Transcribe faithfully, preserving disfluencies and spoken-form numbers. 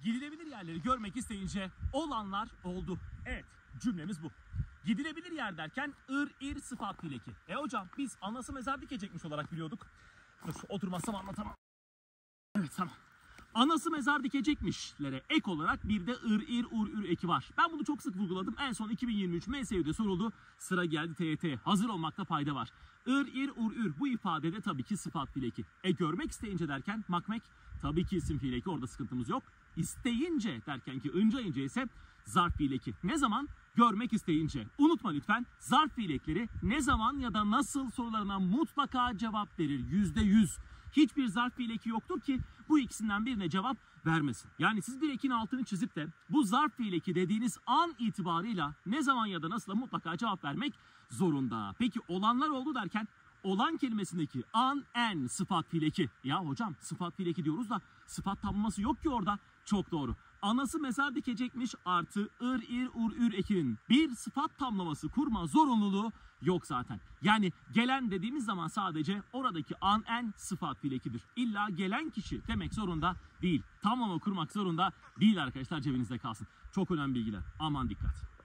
Gidilebilir yerleri görmek isteyince olanlar oldu. Evet, cümlemiz bu. Gidilebilir yer derken ır, ir sıfat fiileki. E hocam biz anası mezar dikecekmiş olarak biliyorduk. Dur oturmazsam anlatamam. Evet tamam. Anası mezar dikecekmişlere ek olarak bir de ır, ir, ur, ür eki var. Ben bunu çok sık vurguladım. En son iki bin yirmi üç M S U'de soruldu. Sıra geldi T Y T'ye. Hazır olmakta fayda var. Ir, ir, ur, ür bu ifadede tabii ki sıfat fiileki. E görmek isteyince derken makmek tabii ki isim fiileki. Orada sıkıntımız yok. İsteyince derken ki ınca ince ise zarf fiileki. Ne zaman? Görmek isteyince. Unutma lütfen zarf fiilekleri ne zaman ya da nasıl sorularına mutlaka cevap verir. Yüzde yüz. Hiçbir zarf fiileki yoktur ki bu ikisinden birine cevap vermesin. Yani siz bir ekin altını çizip de bu zarf fiileki dediğiniz an itibarıyla ne zaman ya da nasıl mutlaka cevap vermek zorunda. Peki olanlar oldu derken olan kelimesindeki an, en sıfat fiileki. Ya hocam sıfat fiileki diyoruz da sıfat tamlaması yok ki orada. Çok doğru. Anası mezar dikecekmiş artı ır, ir, ur, ür ekinin bir sıfat tamlaması kurma zorunluluğu yok zaten. Yani gelen dediğimiz zaman sadece oradaki an, en sıfat fiilekidir. İlla gelen kişi demek zorunda değil. Tamlama kurmak zorunda değil arkadaşlar, cebinizde kalsın. Çok önemli bilgiler. Aman dikkat.